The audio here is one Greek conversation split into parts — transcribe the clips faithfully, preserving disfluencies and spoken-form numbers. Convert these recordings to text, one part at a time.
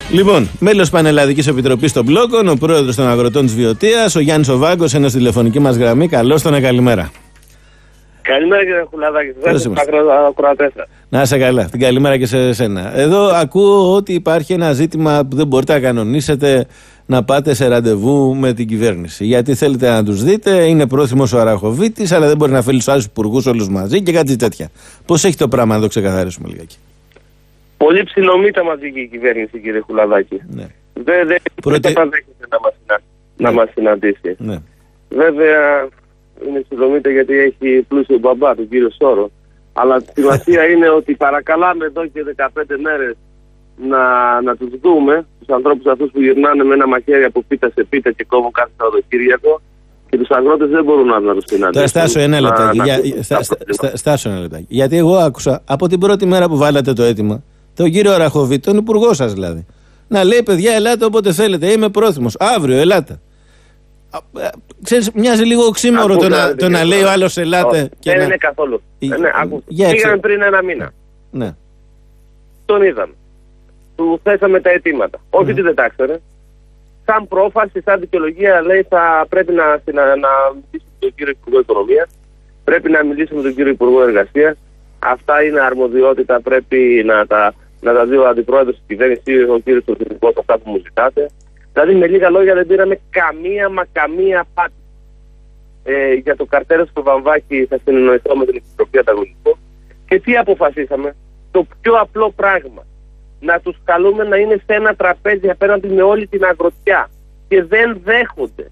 Λοιπόν, μέλος Πανελλαδικής Επιτροπής των Μπλόκων, ο πρόεδρος των Αγροτών της Βιωτίας, ο Γιάννης ο Βάγκος, ένας τηλεφωνική μας γραμμή. Καλώς τον, καλημέρα. Καλημέρα κύριε Χουλαδάκη, να είσαι καλά, την καλημέρα και σε σένα. Εδώ ακούω ότι υπάρχει ένα ζήτημα που δεν μπορείτε να κανονίσετε, να πάτε σε ραντεβού με την κυβέρνηση. Γιατί θέλετε να τους δείτε, είναι πρόθυμος ο Αραχοβίτης, αλλά δεν μπορεί να φέρει τους άλλους υπουργούς όλους μαζί και κάτι τέτοια. Πώς έχει το πράγμα, να το ξεκαθαρίσουμε λιγάκι. Πολύ ψιλομύτα μαζική η κυβέρνηση, κύριε Χουλαδάκη. Ναι. Δεν δε, Πρωτε... δε να μας, να, ναι. να μας συναντήσει. Ναι. Βέβαια είναι ψιλομύτα γιατί έχει πλούσιο μπαμπά, τον κύριο Σόρο. Αλλά τη σημασία είναι ότι παρακαλάμε εδώ και δεκαπέντε μέρες να, να τους δούμε, τους ανθρώπους αυτούς που γυρνάνε με ένα μαχαίρι από πίτα σε πίτα και κόβουν κάθε Σαββατοκύριακο, και τους αγρότες δεν μπορούν να, να τους συναντήσουν. Τώρα στάσω ένα λεπτάκι. Για, στα, στα, στα, στάσω ένα λεπτάκι. Γιατί εγώ άκουσα από την πρώτη μέρα που βάλατε το αίτημα, τον κύριο Αραχοβίτη, τον υπουργό σας δηλαδή, να λέει: παιδιά, ελάτε όποτε θέλετε, είμαι πρόθυμος. Αύριο, ελάτε. Ξέρεις, μοιάζει λίγο οξύμορο το, να, το να λέει ο άλλος ελάτε. Oh, και δεν να... είναι καθόλου. Η... Ναι, πήγαμε πριν ένα μήνα. Ναι. Τον είδαμε. Του θέσαμε τα αιτήματα. Mm. Όχι ότι δεν τα ξέρε. Σαν πρόφαση, σαν δικαιολογία, λέει θα πρέπει να, να, να μιλήσουμε με τον κύριο Υπουργό Οικονομίας, πρέπει να μιλήσουμε με τον κύριο Υπουργό Εργασίας. Αυτά είναι αρμοδιότητα, πρέπει να τα, να τα δει ο αντιπρόεδρος της κυβέρνησης, ο κύριος Πρωθυπουργός, αυτά που μου ζητάτε. Δηλαδή με λίγα λόγια δεν πήραμε καμία μα καμία απάντηση. Ε, για το καρτέλο στο Βαμβάκι θα συνεννοηθώ με την Επιτροπή Ανταγωνισμού. Και τι αποφασίσαμε? Το πιο απλό πράγμα. Να τους καλούμε να είναι σε ένα τραπέζι απέναντι με όλη την αγροτιά. Και δεν δέχονται.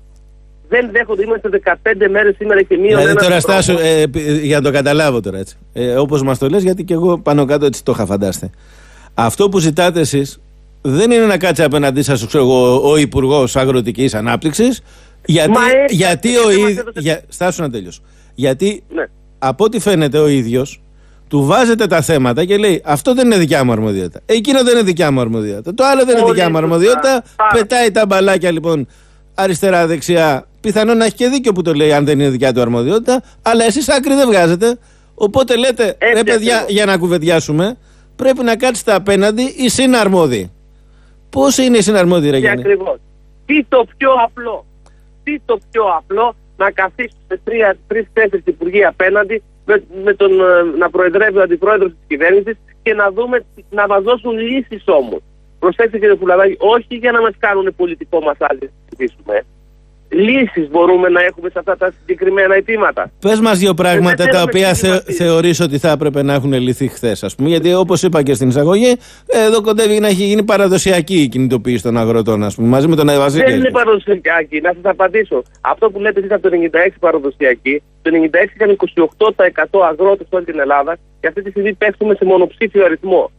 Δεν δέχονται. Είμαστε δεκαπέντε μέρες σήμερα και μία. Δηλαδή τώρα Στάσου, ε, για να το καταλάβω τώρα έτσι. Ε, όπως μας το λες, γιατί και εγώ πάνω κάτω έτσι το είχα φαντάστε. Αυτό που ζητάτε εσείς δεν είναι να κάτσει απέναντί σας, ξέρω εγώ, ο Υπουργός Αγροτικής Ανάπτυξης, γιατί, έτσι, γιατί ο ίδιος. Για, στάσου να τέλειωσω. Γιατί ναι. από ό,τι φαίνεται ο ίδιος του βάζετε τα θέματα και λέει: αυτό δεν είναι δικιά μου αρμοδιότητα. Εκείνο δεν είναι δικιά μου αρμοδιότητα. Το άλλο δεν είναι δικιά μου αρμοδιότητα. Πετάει τα μπαλάκια λοιπόν αριστερά-δεξιά. Πιθανόν να έχει και δίκιο που το λέει, αν δεν είναι δικιά του αρμοδιότητα. Αλλά εσείς άκρη δεν βγάζετε. Οπότε λέτε: ρε παιδιά, για να κουβεντιάσουμε, πρέπει να κάτσετε απέναντι οι συναρμόδιοι. Πώς είναι οι συναρμόδιοι, ρε Γιάννη? Ακριβώς. Τι το πιο απλό. Τι το πιο απλό να καθίσουν σε τρεις-τέσσερις υπουργοί απέναντι, με, με τον, να προεδρεύει ο αντιπρόεδρος της κυβέρνησης και να δούμε, να μας δώσουν λύσεις όμως. Προσέξτε κύριε Φουλαδάκη, όχι για να μας κάνουν πολιτικό μασάζ να συζητήσουμε. Λύσεις μπορούμε να έχουμε σε αυτά τα συγκεκριμένα αιτήματα. Πες μας δύο πράγματα τα οποία θε, θεωρείς ότι θα έπρεπε να έχουν λυθεί χθες, ας πούμε. Γιατί όπως είπα και στην εισαγωγή, εδώ κοντεύει να έχει γίνει παραδοσιακή η κινητοποίηση των αγροτών, ας πούμε, μαζί με τον Αϊβαζίκη. Δεν είναι παραδοσιακή. Να σας απαντήσω. Αυτό που λέτε εσείς από το ενενήντα έξι παραδοσιακή, το ενενήντα έξι είχαν είκοσι οκτώ τοις εκατό αγρότες σε όλη την Ελλάδα και αυτή τη στιγμή πέφτουμε σε μονοψήφιο αριθμό.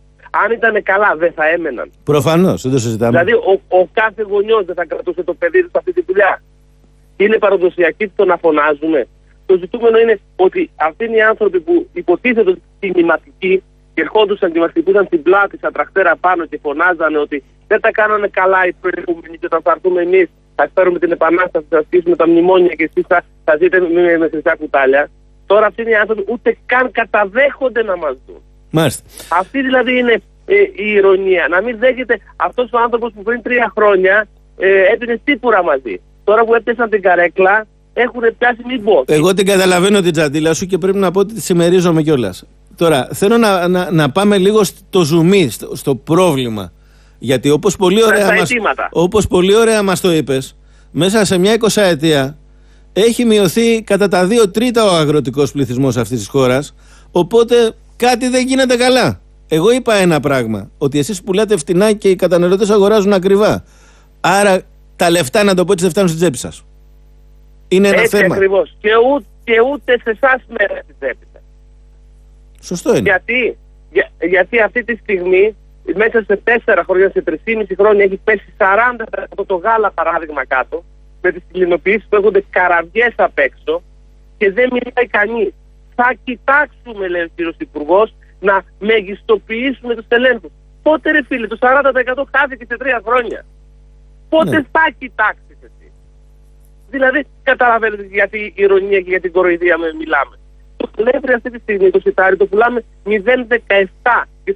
Αν ήταν καλά, δεν θα έμεναν. Προφανώς, δεν το συζητάμε. Δηλαδή, ο, ο κάθε γονιός δεν θα κρατούσε το παιδί του σε αυτή τη δουλειά. Είναι παραδοσιακή το να φωνάζουμε. Το ζητούμενο είναι ότι αυτοί είναι οι άνθρωποι που υποτίθεται ότι είναι κινηματικοί και ερχόντουσαν και μας χτυπούσαν την πλάτη σαν τρακτέρα πάνω και φωνάζανε ότι δεν τα κάνανε καλά οι προηγούμενοι και όταν θα έρθουμε εμείς θα φέρουμε την επανάσταση, θα ασκήσουμε τα μνημόνια και εσείς θα, θα ζείτε με, με, με χρυσά κουτάλια. Τώρα αυτοί είναι οι άνθρωποι ούτε καν καταδέχονται να μας δουν. Μάλιστα. Αυτή δηλαδή είναι ε, η ηρωνία. Να μην δέχεται αυτός ο άνθρωπος που πριν τρία χρόνια ε, έπινε σίγουρα μαζί. Τώρα που έπιασαν την καρέκλα έχουν πιάσει μη πω. Εγώ την καταλαβαίνω την τσαντίλα σου και πρέπει να πω ότι τη συμμερίζομαι κιόλας. Τώρα θέλω να, να, να πάμε λίγο στο ζουμί, στο, στο πρόβλημα. Γιατί όπως πολύ ωραία, μας, όπως πολύ ωραία μας το είπες, μέσα σε μια εικοσαετία έχει μειωθεί κατά τα δύο τρίτα ο αγροτικός πληθυσμός αυτής της χώρας. Οπότε κάτι δεν γίνεται καλά. Εγώ είπα ένα πράγμα, ότι εσείς πουλάτε φτηνά και οι καταναλωτές αγοράζουν ακριβά. Άρα τα λεφτά, να το πω έτσι, δεν φτάνουν στην τσέπη σας. Είναι ένα έτσι θέμα. Ακριβώς. Και, ούτε, και ούτε σε εσάς μέρα στην τσέπη σας. Σωστό είναι. Γιατί, για, γιατί αυτή τη στιγμή, μέσα σε τέσσερα χρόνια, σε τρεισήμισι χρόνια, έχει πέσει σαράντα τοις εκατό το γάλα παράδειγμα κάτω, με τις κλινοποιήσεις που έχονται καραβιές απ' έξω και δεν μιλάει κανείς. Θα κοιτάξουμε, λέει ο κύριος Υπουργός, να μεγιστοποιήσουμε τους ελέγχους. Πότε ρε φίλε, το σαράντα τοις εκατό χάθηκε σε τρία χρόνια. Πότε ναι. θα κοιτάξεις εσύ? Δηλαδή, καταλαβαίνετε γιατί η ηρωνία και για την κοροϊδία με μιλάμε. Το πλεύρη αυτή τη στιγμή, το σιτάρι, το πουλάμε μηδέν κόμμα δεκαεπτά και το,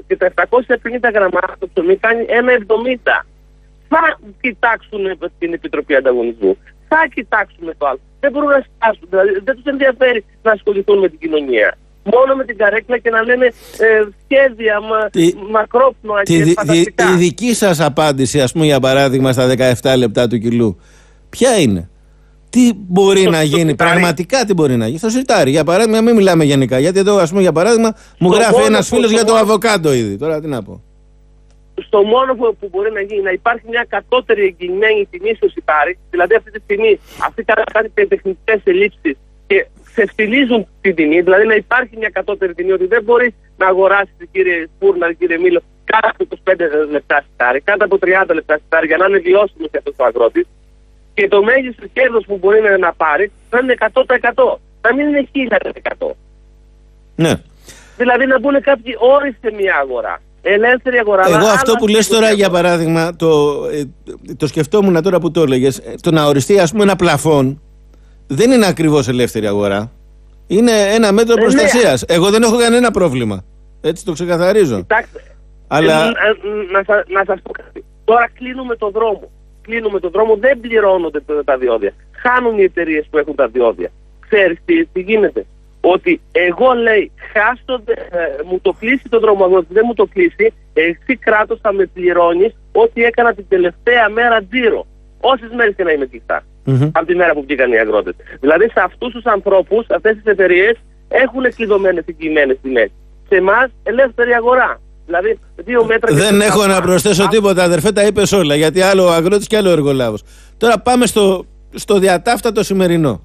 και τα επτακόσια πενήντα γραμμάρια το ψωμί κάνει ένα εβδομήντα. Θα κοιτάξουν την Επιτροπή Ανταγωνισμού. Θα κοιτάξουν το άλλο. Δεν μπορούν να στάσουν. Δηλαδή δεν τους ενδιαφέρει να ασχοληθούν με την κοινωνία. Μόνο με την καρέκλα και να λένε ε, σχέδια μα, τη, μακρόπνοα και τη, φανταστικά. Η δική σας απάντηση, ας πούμε, για παράδειγμα, στα δεκαεπτά λεπτά του κιλού, ποια είναι? Τι μπορεί στο, να στο γίνει, σιτάρι. Πραγματικά τι μπορεί να γίνει? Στο σιτάρι, για παράδειγμα, μην μιλάμε γενικά. Γιατί εδώ, ας πούμε, για παράδειγμα, μου στο γράφει ένας που, φίλος για το μόνο, αβοκάντο ήδη. Τώρα τι να πω. Στο μόνο που, που μπορεί να γίνει, να υπάρχει μια κατώτερη εγγυημένη τιμή στο σιτάρι, δηλαδή αυτή τη στιγμή, αυτοί κάνουν κάτι τεχνητές ελλείψεις και ξεφτιλίζουν την τιμή, δηλαδή να υπάρχει μια κατώτερη τιμή, ότι δεν μπορεί να αγοράσει, κύριε Φούρνα, κύριε Μήλο, κάτω από είκοσι πέντε λεπτά σιτάρι, κάτω από τριάντα λεπτά σιτάρι, για να είναι βιώσιμο για αυτό το αγρότη. Και το μέγιστο κέρδος που μπορεί να, να πάρει θα είναι εκατό τοις εκατό. Να μην είναι χίλια τοις εκατό. Ναι. Δηλαδή να μπουν κάποιοι όροι σε μια αγορά. Ελεύθερη αγορά. Εγώ αυτό που λες τώρα, για παράδειγμα, το, το σκεφτόμουν τώρα που το έλεγες, το να οριστεί, ας πούμε, ένα πλαφόν δεν είναι ακριβώς ελεύθερη αγορά. Είναι ένα μέτρο ε, προστασίας. Ναι. Εγώ δεν έχω κανένα πρόβλημα. Έτσι το ξεκαθαρίζω. Κοιτάξτε, αλλά... ε, να, να, να σας πω κάτι. Τώρα κλείνουμε το δρόμο. Κλείνουμε τον δρόμο, δεν πληρώνονται τα διόδια. Χάνουν οι εταιρείες που έχουν τα διόδια. Ξέρεις τι, τι γίνεται? Ότι εγώ, λέει, χάσω, ε, μου το κλείσει το δρόμο, αγρότη, δεν μου το κλείσει, εσύ κράτος θα με πληρώνεις ό,τι έκανα την τελευταία μέρα τζίρο. Όσες μέρες και να είμαι κλειστά. Mm-hmm. Από τη μέρα που βγήκαν οι αγρότες. Δηλαδή σε αυτούς τους ανθρώπους, αυτές τις εταιρείες έχουν κλειδωμένες εγγυημένες τιμές. Σε εμάς ελεύθερη αγορά. Δηλαδή, δύο μέτρα. Δεν έχω να προσθέσω τίποτα, αδερφέ, τα είπες όλα. Γιατί άλλο ο αγρότης και άλλο ο εργολάβος. Τώρα πάμε στο, στο διατάφτατο σημερινό.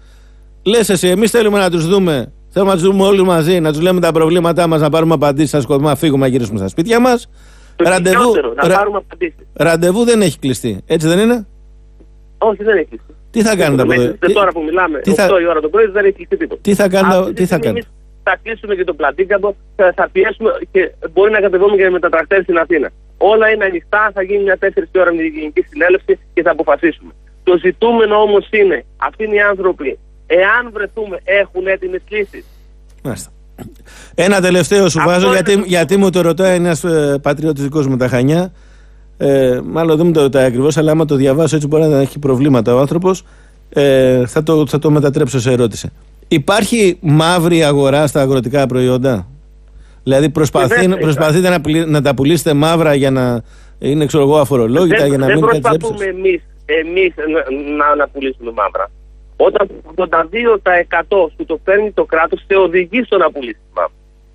Λες εσύ, εμείς θέλουμε να τους δούμε, θέλουμε να τους δούμε όλοι μαζί, να τους λέμε τα προβλήματά μας, να πάρουμε απαντήσεις, να σκοτούμε, να φύγουμε, να γυρίσουμε στα σπίτια μας. Ραντεβού, να πάρουμε απαντήσεις. Ραντεβού δεν έχει κλειστεί, έτσι δεν είναι? Όχι, δεν έχει κλειστεί. Τι θα κάνετε από εδώ? Τώρα που μιλάμε, οκτώ η ώρα το πρωί δεν έχει κλειστεί τίποτα. Τι θα κάνετε? Τι θα κάνετε? Θα κλείσουμε και το πλατήκαμπο, θα, θα πιέσουμε και μπορεί να κατεβούμε και με τα τρακτέρ στην Αθήνα. Όλα είναι ανοιχτά, θα γίνει μια τέσσερις ώρα με την γενική συνέλευση και θα αποφασίσουμε. Το ζητούμενο όμως είναι αυτοί οι άνθρωποι, εάν βρεθούμε, έχουν έτοιμες λύσεις. Μάλιστα. Ένα τελευταίο σου αυτό βάζω, γιατί, το... γιατί μου το ρωτάει ένας ε, πατριώτης δικός μου τα Χανιά. Ε, μάλλον δεν μου το ρωτάει ακριβώς, αλλά άμα το διαβάσω έτσι μπορεί να έχει προβλήματα ο άνθρωπος. Ε, θα, το, θα το μετατρέψω σε ερώτηση. Υπάρχει μαύρη αγορά στα αγροτικά προϊόντα? Δηλαδή προσπαθεί, προσπαθείτε να, να τα πουλήσετε μαύρα για να είναι, ξέρω εγώ, αφορολόγητα, δεν, για να δεν μην προσπαθούμε εμείς, εμείς να, να, να πουλήσουμε μαύρα. Όταν το ογδόντα δύο τοις εκατό σου το παίρνει το κράτος, σε οδηγεί στο να πουλήσει μαύρα.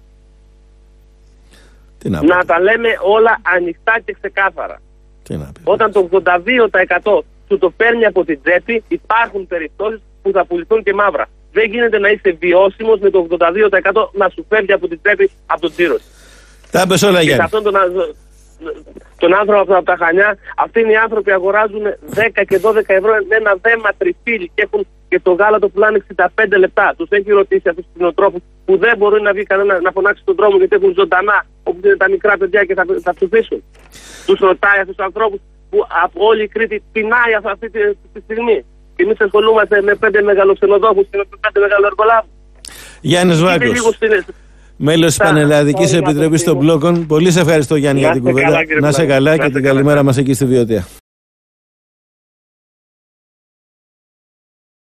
Να, να τα λέμε όλα ανοιχτά και ξεκάθαρα. Τι να Όταν το ογδόντα δύο τοις εκατό σου το παίρνει από την τσέπη, υπάρχουν περιπτώσεις που θα πουληθούν και μαύρα. Δεν γίνεται να είσαι βιώσιμος με το ογδόντα δύο τοις εκατό να σου φεύγει από την τσέπη από τον τζίρο. Τα πες όλα, Γιάννη. Και αυτόν τον, τον άνθρωπο από τα Χανιά, αυτοί οι άνθρωποι αγοράζουν δέκα και δώδεκα ευρώ ένα δέμα τριφύλι και έχουν και το γάλα το πουλάνε εξήντα πέντε λεπτά. Τους έχει ρωτήσει αυτούς τους κτηνοτρόφους που δεν μπορεί να βγει κανένα να φωνάξει στον δρόμο γιατί έχουν ζωντανά, όπου είναι τα μικρά παιδιά και θα, θα ψηφίσουν. Τους ρωτάει αυτούς τους ανθρώπους που από όλη η Κρήτη πεινάει αυτή τη, τη στιγμή. Και εμείς ασχολούμαστε με πέντε μεγαλοξενοδόχους και με πέντε μεγαλοεργολάβους. Γιάννης Βάγκος, μέλος της Πανελλαδικής Επιτροπής των Μπλόκων. Πολύ σε ευχαριστώ, Γιάννη, για την κουβέντα. Να σε καλά και την καλημέρα μας εκεί στη Βιωτία.